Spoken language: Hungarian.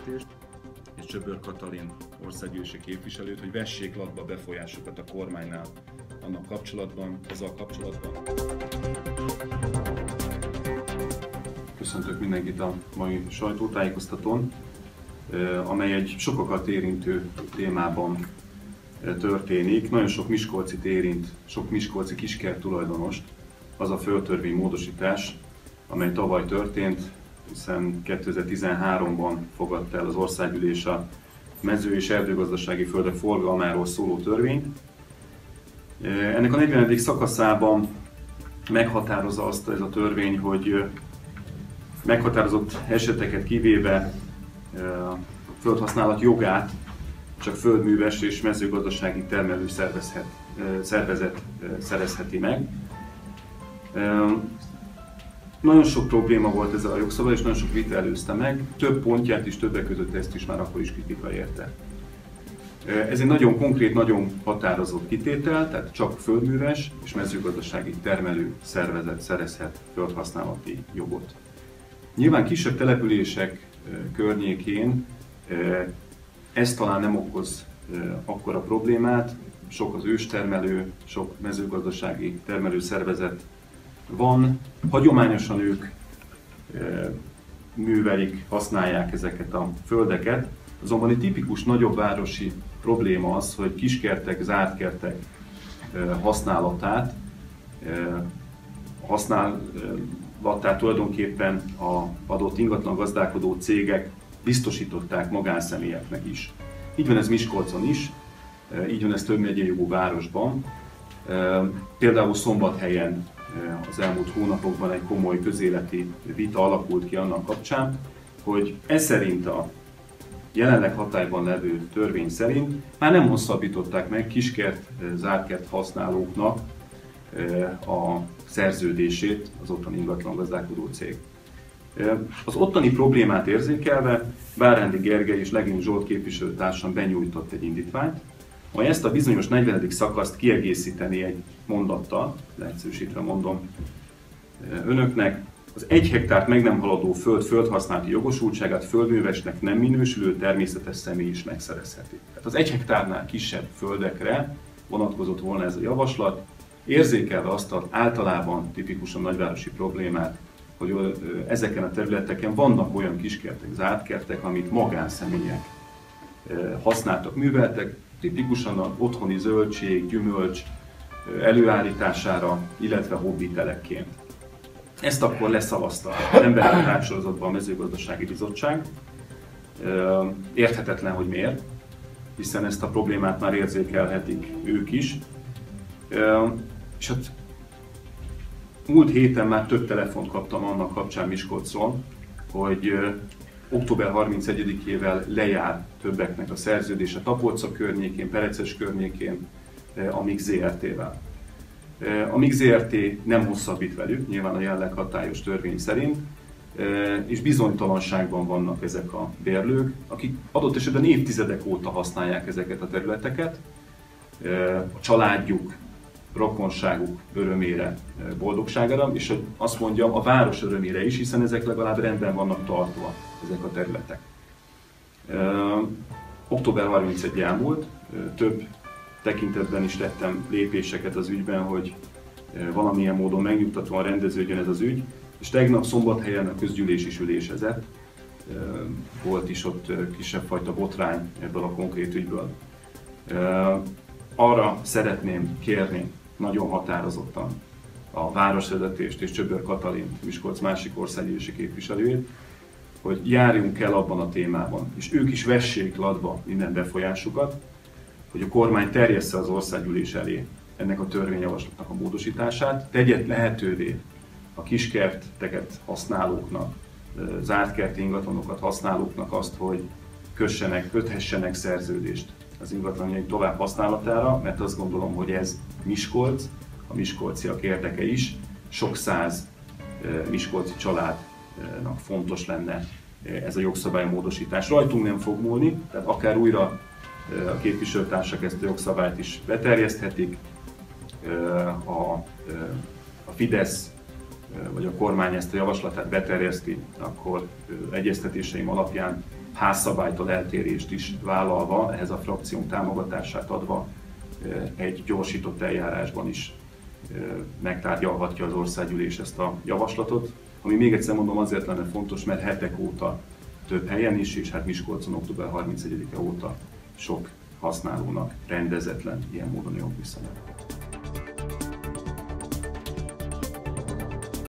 vezetést és Csöbör Katalin országgyűlési képviselőt, hogy vessék latba befolyásukat a kormánynál azzal kapcsolatban. Köszöntök mindenkit a mai sajtótájékoztatón, amely egy sokakat érintő témában történik. Nagyon sok miskolcit érint, sok miskolci kiskert tulajdonost az a földtörvény módosítás, amely tavaly történt, hiszen 2013-ban fogadta el az országgyűlés a mező- és erdőgazdasági földek forgalmáról szóló törvényt. Ennek a 40. szakaszában meghatározza azt ez a törvény, hogy meghatározott eseteket kivéve a földhasználat jogát csak földműves és mezőgazdasági termelő szervezet szerezheti meg. Nagyon sok probléma volt ezzel a jogszabály, és nagyon sok vita előzte meg. Több pontját is, többek között ezt is már akkor is kritika érte. Ez egy nagyon konkrét, nagyon határozott kitétel, tehát csak földműves és mezőgazdasági termelő szervezet szerezhet földhasználati jogot. Nyilván kisebb települések környékén ez talán nem okoz akkora problémát, sok az őstermelő, sok mezőgazdasági termelő szervezet van, hagyományosan ők művelik, használják ezeket a földeket, azonban egy tipikus nagyobb városi probléma az, hogy kiskertek, zárt kertek használatát tulajdonképpen az adott ingatlan gazdálkodó cégek biztosították magánszemélyeknek is. Így van ez Miskolcon is, így van ez több megyei jogú városban. Például Szombathelyen az elmúlt hónapokban egy komoly közéleti vita alakult ki annak kapcsán, hogy ez szerint a jelenleg hatályban levő törvény szerint már nem hosszabbították meg kiskert, zártkert használóknak a szerződését az ottani ingatlan gazdálkodó cég. Az ottani problémát érzékelve Bárándi Gergely és Legény Zsolt képviselőtársam benyújtott egy indítványt, majd ezt a bizonyos 40. szakaszt kiegészíteni egy mondattal, leegyszerűsítve mondom önöknek, az 1 hektárt meg nem haladó föld földhasználati jogosultságát földművesnek nem minősülő természetes személy is megszerezheti. Tehát az 1 hektárnál kisebb földekre vonatkozott volna ez a javaslat, érzékelve azt az általában tipikusan nagyvárosi problémát, hogy ezeken a területeken vannak olyan kiskertek, zártkertek, amit magánszemélyek használtak, műveltek, tipikusan az otthoni zöldség, gyümölcs előállítására, illetve hobbitelekként. Ezt akkor leszavazta az emberi tanácssorozatban a mezőgazdasági bizottság. Érthetetlen, hogy miért, hiszen ezt a problémát már érzékelhetik ők is. És hát múlt héten már több telefont kaptam annak kapcsán Miskolcon, hogy október 31-ével lejár többeknek a szerződése Tapolca környékén, Pereces környékén, a MIG ZRT-vel. A MIG ZRT nem hosszabbít velük, nyilván a jelenleg hatályos törvény szerint, és bizonytalanságban vannak ezek a bérlők, akik adott esetben évtizedek óta használják ezeket a területeket, a családjuk, rokonságuk örömére, boldogságára, és azt mondjam, a város örömére is, hiszen ezek legalább rendben vannak tartva, ezek a területek. Október 31 elmúlt, több tekintetben is tettem lépéseket az ügyben, hogy valamilyen módon megnyugtatóan rendeződjön ez az ügy, és tegnap Szombathelyen a közgyűlés is ülésezett, volt is ott kisebb fajta botrány ebből a konkrét ügyből. Arra szeretném kérni nagyon határozottan a városvezetést és Csöbör Katalin, Miskolc másik országgyűlési képviselőjét, hogy járjunk el abban a témában, és ők is vessék latba minden befolyásukat, hogy a kormány terjessze az országgyűlés elé ennek a törvényjavaslatnak a módosítását, tegye lehetővé a kiskerteket használóknak, zártkerti ingatlanokat használóknak azt, hogy köthessenek szerződést az ingatlanjaik tovább használatára, mert azt gondolom, hogy ez Miskolc, a miskolciak érdeke is, sok száz miskolci családnak fontos lenne ez a jogszabálymódosítás. Rajtunk nem fog múlni, tehát akár újra a képviselőtársak ezt a jogszabályt is beterjeszthetik, a Fidesz vagy a kormány ezt a javaslatát beterjeszti, akkor egyeztetéseim alapján házszabálytól eltérést is vállalva, ehhez a frakciónk támogatását adva egy gyorsított eljárásban is megtárgyalhatja az országgyűlés ezt a javaslatot, ami még egyszer mondom azért lenne fontos, mert hetek óta több helyen is, és hát Miskolcon október 31-e óta sok használónak rendezetlen ilyen módon jogviszonya.